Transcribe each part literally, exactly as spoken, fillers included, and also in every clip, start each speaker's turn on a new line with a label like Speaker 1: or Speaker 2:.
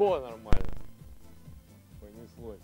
Speaker 1: О, нормально. Понеслось.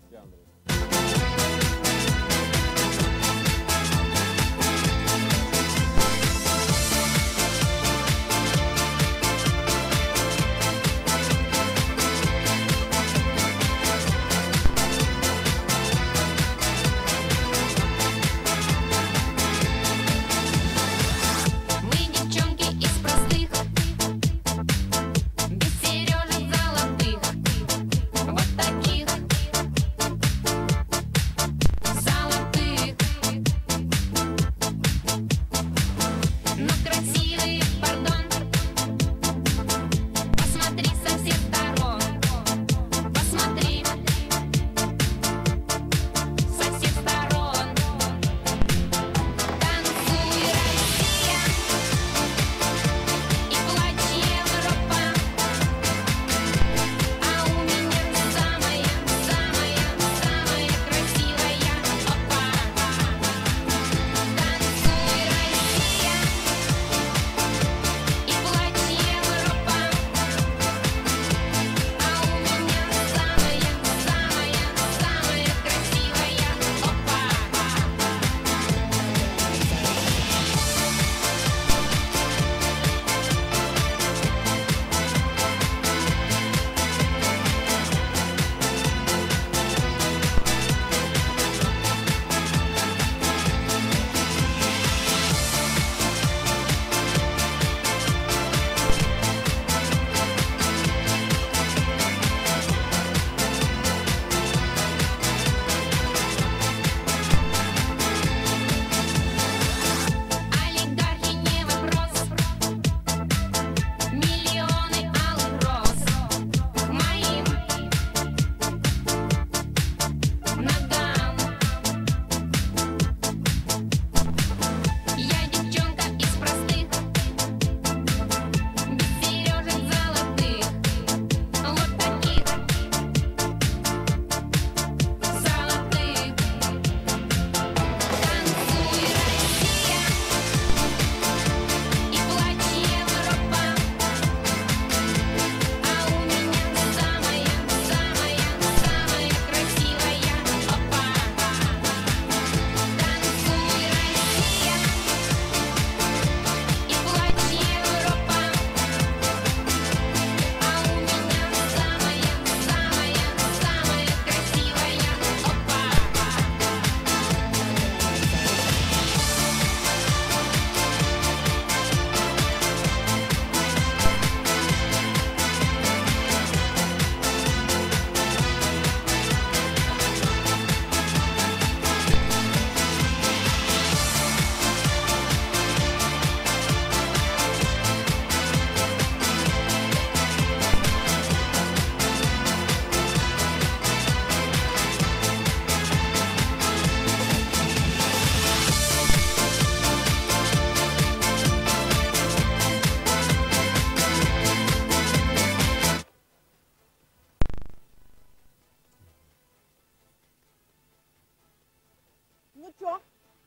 Speaker 2: Ну чё,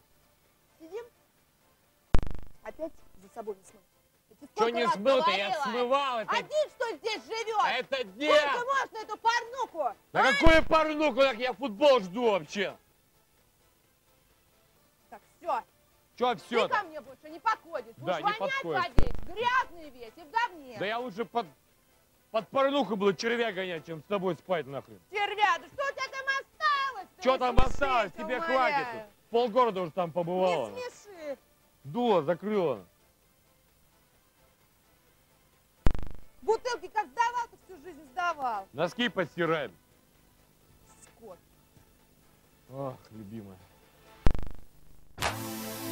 Speaker 2: сидим? Опять за собой не смыл.
Speaker 1: Что не смыл-то? Я смывал это.
Speaker 2: Один, что ли, здесь живет?
Speaker 1: А это где?
Speaker 2: Сколько можно эту порнуху?
Speaker 1: Да а? Какую порнуху? Так я футбол жду вообще.
Speaker 2: Так, все.
Speaker 1: Что все?
Speaker 2: Ты ко мне больше не подходишь.
Speaker 1: Да,
Speaker 2: будешь
Speaker 1: не подходит.
Speaker 2: ходить, грязный весь и в говне.
Speaker 1: Да я лучше под, под порнуху буду червя гонять, чем с тобой спать нахрен.
Speaker 2: Червя, да что у тебя там осталось?
Speaker 1: Что там осталось? Тебе
Speaker 2: умоляю.
Speaker 1: хватит. Полгорода уже там побывало.
Speaker 2: Не смеши.
Speaker 1: Дуло закрыло.
Speaker 2: Бутылки как сдавал, ты всю жизнь сдавал.
Speaker 1: Носки постираем.
Speaker 2: Скот.
Speaker 1: Ах, любимая.